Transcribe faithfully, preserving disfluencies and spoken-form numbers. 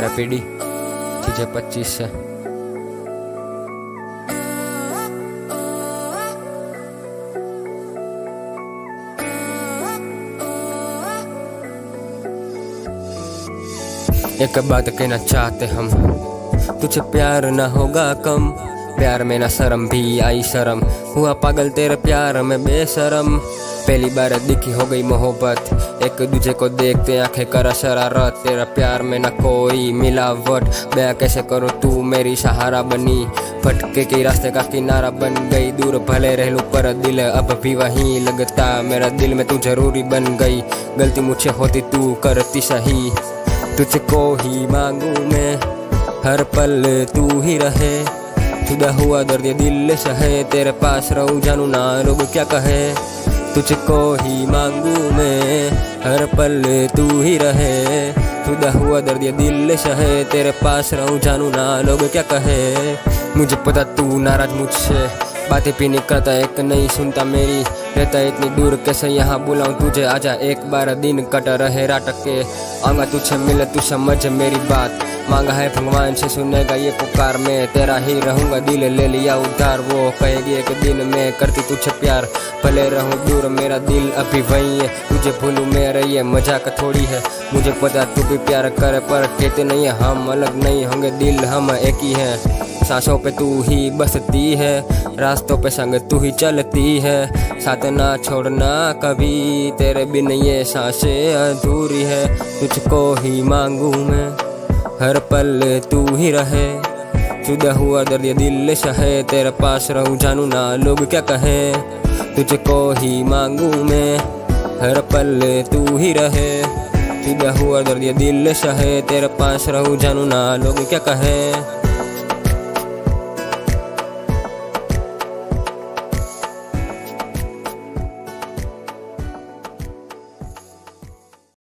रैपिडी चीजें पच्चीस से। एक बात कहना चाहते हम, तुझे प्यार ना होगा कम, प्यार में ना शर्म भी आई शर्म, हुआ पागल तेरे प्यार में बेशरम। पहली बार दिखी हो गई मोहब्बत, एक दूजे को देखते आंखें करा शरारत, तेरा प्यार में ना कोई मिलावट, मैं कैसे करूँ तू मेरी सहारा बनी, भटके के रास्ते का किनारा बन गई, दूर भले रह लूं पर दिल अब भी वहीं लगता, मेरा दिल में तू जरूरी बन गई, गलती मुझसे होती तू करती सही, तुझको ही मांगू मैं हर पल तू ही रहे, खुदा हुआ दर्द ये दिल सहे, तेरे पास रहूं जानू ना लोग क्या कहे, तुझको ही मांगू मैं हर पल तू ही रहे, खुदा हुआ दर्द ये दिल सहे, तेरे पास रहूं जानू ना लोग क्या कहे। मुझे पता तू नाराज मुझसे, बातें भी नहीं करता, एक नहीं सुनता मेरी, रहता इतनी दूर कैसे यहाँ बुलाऊं तुझे, आजा एक बार दिन कट रहे रात के, आऊंगा तुझे मिले तू समझ मेरी बात, मांगा है भगवान से सुनेगा ये पुकार, मैं तेरा ही रहूंगा दिल ले लिया उधार, वो कहेगी एक दिन मैं करती तुझे प्यार, भले रहूं दूर मेरा दिल अभी वही है, तुझे भूलूं मेरा ये मजाक थोड़ी है, मुझे पता तू भी प्यार करे पर कहते नहीं है, हम अलग नहीं होंगे दिल हम एक ही हैं, सांसों पे तू ही बसती है, रास्तों पे संग तू ही चलती है, साथ ना छोड़ना कभी, तेरे बिन ये सांसें अधूरी है, तुझको ही मांगू मैं हर पल तू ही रहे, जुदा हुआ दर्द ये दिल सहे, तेरे पास रहूं जानू ना लोग क्या कहे, तुझको ही मांगू मैं हर पल तू ही रहे, जुदा हुआ दर्द ये दिल सहे, तेरे पास रहूं जानू ना लोग क्या कहे।